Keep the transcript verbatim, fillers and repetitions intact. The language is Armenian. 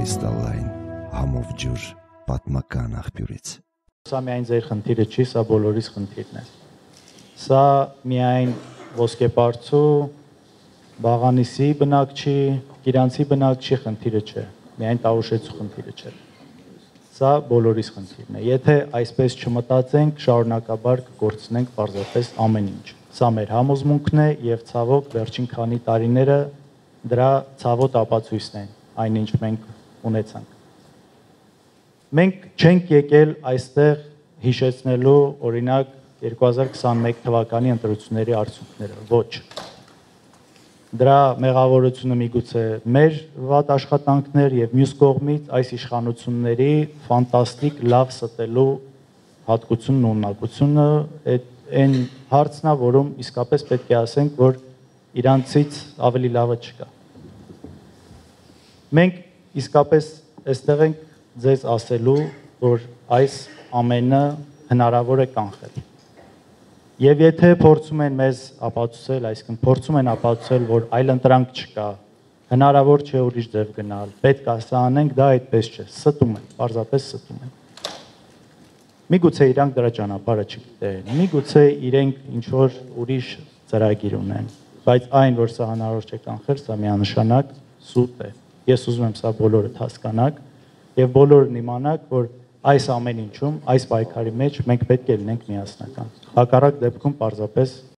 կրիստալային համով ջուր պատմական աղբյուրից։ Սա միայն ձեր խնդիրը չի, սա բոլորիս խնդիրն է։ Սա միայն ոսկեպարծու, Բաղանիսի բնակչի, Կիրանցի բնակչի խնդիրը չէ, միայն Տավուշեցու խնդիրը չէ։ Սա բոլորիս խնդիրն է։ Եթե այսպես չմտածենք, շարունակաբար կկորցնենք պարզապես ամեն ինչ։ Սա մեր համոզմունքն է եւ ցավոք վերջին քանի տարիները դրա ցավոտ ապացույցն են, այնինչ մենք ունեցանք։ Մենք չենք եկել այստեղ հիշեցնելու, օրինակ, երկու հազար քսաներկու թվականի ընտրությունների արդյունքները, ոչ։ Դրա մեղավորությունը միգուցե մեր վատ աշխատանքներ եւ մյուս կողմից այս իշխանությունների ֆանտաստիկ լավ ստելու հատկությունն ու ունակությունը այն հարցն է, որում իսկապես պետք է ասենք, որ իրանցից ավելի լավը չկա։ Մենք իսկապես այստեղ ենք ձեզ ասելու, որ այս ամենը հնարավոր է կանխել։ Եվ եթե փորձում են մեզ ապացուցել, այսինքն փորձում են ապացուցել, որ այլ ընտրանք չկա, հնարավոր չէ ուրիշ ձև գնալ, պետք է սա անենք, դա այդպես չէ, ստում են, պարզապես ստում են։ Միգուցե իրանք դրա ճանապարհը չգիտեն, միգուցե իրենք ինչ-որ ուրիշ ծրագիր ունեն, բայց այն, որ սա հնարավոր չէ կանխել, սա միանշանակ սուտ է։ Ես ուզում եմ սա բոլորը հասկանաք եւ բոլորն իմանաք, որ այս ամեն ինչում, այս պայքարի մեջ մենք պետք է լինենք միասնական։ Հակառակ դեպքում պարզապես